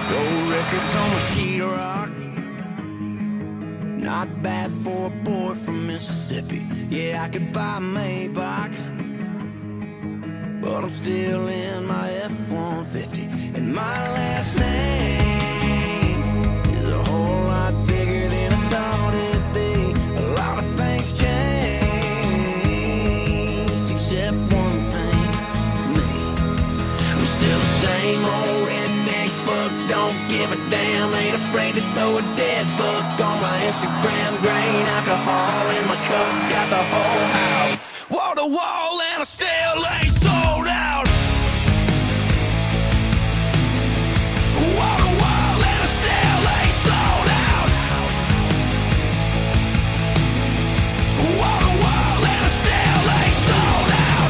Gold records on my sheetrock. Not bad for a boy from Mississippi. Yeah, I could buy a Maybach, but I'm still in my F-150. And my last name is a whole lot bigger than I thought it'd be. A lot of things changed, except one thing, me. I'm still the same old redneck fuck, don't give a damn. Ain't afraid to throw a dead buck on my Instagram. Grain alcohol in my cup, got the whole house wall to wall, and I still ain't sold out. Wall to wall, and I still ain't sold out. Wall to wall, and I still ain't sold out.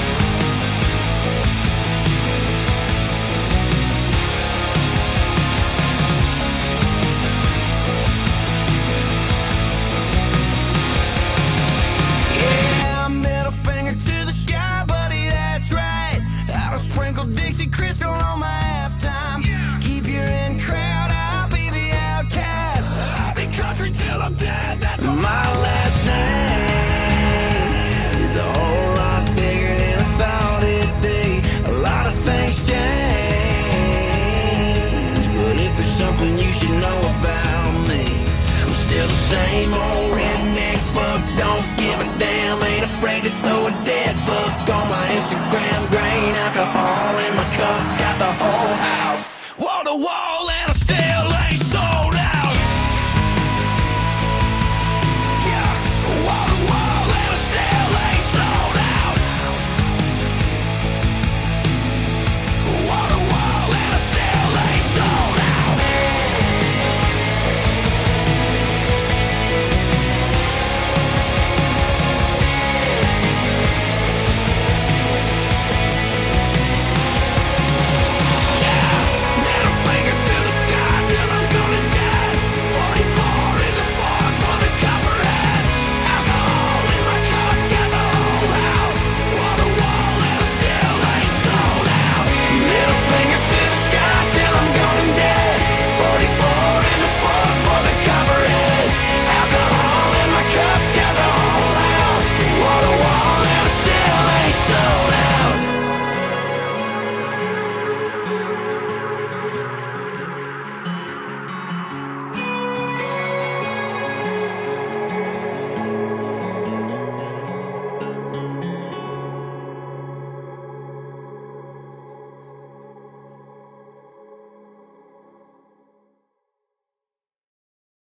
Yeah, middle finger to the sky, buddy, that's right. I'll sprinkle Dixie Crystal on my halftime. Keep your in crowd, I'll be the outcast. I'll be country till I'm dead, that's my last name is a whole lot bigger than I thought it'd be. A lot of things change, but if there's something you should know about me, I'm still the same old redneck fuck, don't give a damn. Ain't afraid to throw a dead buck on my Instagram. Grain alcohol